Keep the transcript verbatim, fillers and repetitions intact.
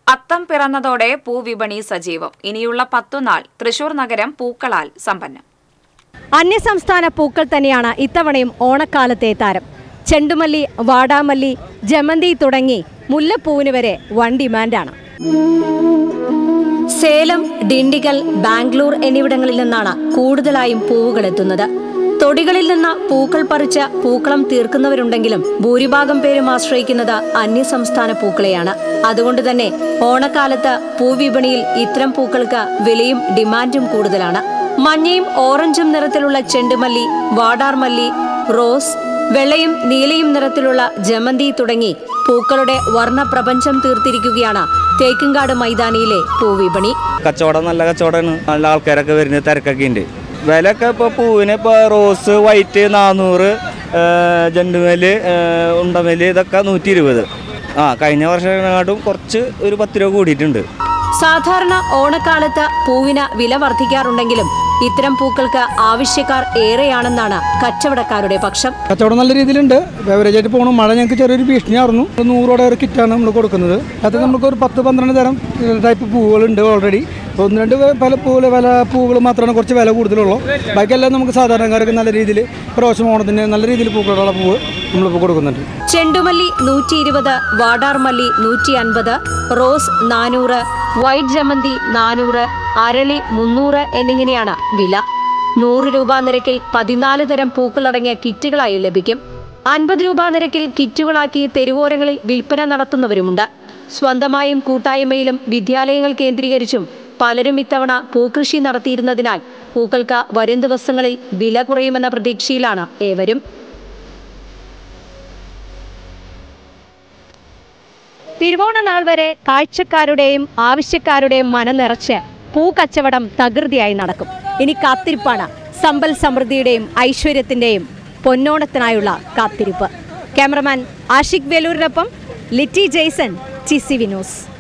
അത്തം പിറന്നതോടെ പൂവിപണി സജീവം. ഇനിയുള്ള പത്തുനാൾ തൃശൂർ നഗരം പൂക്കളാൽ സമ്പന്നം. അന്യസംസ്ഥാന പൂക്കൾ തന്നെയാണ് ഇത്തവണയും ഓണക്കാലത്തെ താരം. ചെണ്ടുമല്ലി, വാടാമല്ലി, ജമന്തി തുടങ്ങി മുല്ലപ്പൂവിന് വരെ വൻ ഡിമാൻഡാണ്. സേലം, ഡിണ്ടിഗൽ, ബാംഗ്ലൂർ എന്നിവിടങ്ങളിൽ നിന്നാണ് കൂടുതലായും പൂവുകൾ എത്തുന്നത്. തൊടികളിൽ നിന്ന് പൂക്കൾ പറിച്ച് പൂക്കളം തീർക്കുന്നവരുണ്ടെങ്കിലും ഭൂരിഭാഗം പേരും ആശ്രയിക്കുന്നത് അന്യസംസ്ഥാന പൂക്കളെയാണ്. അതുകൊണ്ട് തന്നെ ഓണക്കാലത്ത് പൂവിപണിയിൽ ഇത്തരം പൂക്കൾക്ക് വിലയും ഡിമാൻഡും കൂടുതലാണ്. മഞ്ഞയും ഓറഞ്ചും നിറത്തിലുള്ള ചെണ്ടുമല്ലി, വാടാർമല്ലി, റോസ്, വെള്ളയും നീലയും നിറത്തിലുള്ള ജമന്തി തുടങ്ങി പൂക്കളുടെ വർണ്ണ പ്രപഞ്ചം തീർത്തിരിക്കുകയാണ് തേക്കിൻകാട് മൈതാനിയിലെ പൂവിപണി. കച്ചവടം നല്ല കച്ചവടമാണ്. നല്ല ആൾക്കാരൊക്കെ വരുന്ന തിരക്കൊക്കെ ഉണ്ട്. വിലയൊക്കെ ഇപ്പോൾ പൂവിന് ഇപ്പോൾ റോസ് വൈറ്റ് നാനൂറ്, ജെണ്ടുമല്ലി, ഉണ്ടമല്ലി ഇതൊക്കെ നൂറ്റി ഇരുപത്. ആ കഴിഞ്ഞ വർഷത്തിനെക്കാട്ടും കുറച്ച് ഒരു പത്ത് രൂപ കൂടിയിട്ടുണ്ട്. സാധാരണ ഓണക്കാലത്ത് പൂവിന് വില വർദ്ധിക്കാറുണ്ടെങ്കിലും ഇത്തരം പൂക്കൾക്ക് ആവശ്യക്കാർ ഏറെയാണെന്നാണ് കച്ചവടക്കാരുടെ പക്ഷം. കച്ചവടം നല്ല രീതിയിലുണ്ട്. ബെവറേജായിട്ട് പോകണം. മഴ ഞങ്ങൾക്ക് ചെറിയൊരു ഭീഷണിയായിരുന്നു. നൂറോടെ ഒരു കിറ്റാണ് നമ്മൾ കൊടുക്കുന്നത്. അത് നമുക്ക് ഒരു പത്ത് പന്ത്രണ്ട് തരം ടൈപ്പ് പൂവുകളുണ്ട് ഓൾറെഡി. ഒന്ന് രണ്ട് പല പൂവുകൾ വില പൂവുകൾ മാത്രമാണ് കുറച്ച് വില കൂടുതലുള്ളൂ. ബാക്കിയെല്ലാം നമുക്ക് സാധാരണക്കാർക്ക് നല്ല രീതിയിൽ പ്രാവശ്യം ഓണത്തിന് നല്ല രീതിയിൽ പൂക്കളുള്ള പൂവ് നമ്മളിപ്പോൾ കൊടുക്കുന്നുണ്ട്. ചെണ്ടുമല്ലി നൂറ്റി ഇരുപത്, വാടാർമല്ലി നൂറ്റി അൻപത്, റോസ് നാനൂറ്, വൈറ്റ് ജമന്തി നാനൂറ്, അരളി മുന്നൂറ് എന്നിങ്ങനെയാണ് വില. നൂറ് രൂപ നിരക്കിൽ പതിനാല് തരം പൂക്കളടങ്ങിയ കിറ്റുകളായി ലഭിക്കും. അൻപത് രൂപ നിരക്കിൽ കിറ്റുകളാക്കി തെരുവോരങ്ങളിൽ വിൽപ്പന നടത്തുന്നവരുമുണ്ട്. സ്വന്തമായും കൂട്ടായ്മയിലും വിദ്യാലയങ്ങൾ കേന്ദ്രീകരിച്ചും പലരും ഇത്തവണ പൂക്കൃഷി നടത്തിയിരുന്നതിനാൽ പൂക്കൾക്ക് വരും ദിവസങ്ങളിൽ വില കുറയുമെന്ന പ്രതീക്ഷയിലാണ് ഏവരും. തിരുവോണനാൾ വരെ കാഴ്ചക്കാരുടെയും ആവശ്യക്കാരുടെയും മനം നിറച്ച് പൂക്കച്ചവടം തകൃതിയായി നടക്കും. ഇനി കാത്തിരിപ്പാണ്. സമ്പൽ സമൃദ്ധിയുടെയും ഐശ്വര്യത്തിന്റെയും പൊന്നോണത്തിനായുള്ള കാത്തിരിപ്പ്. ക്യാമറമാൻ ആഷിഖ് വേലൂരിനൊപ്പം Litty Jaison, T C V news.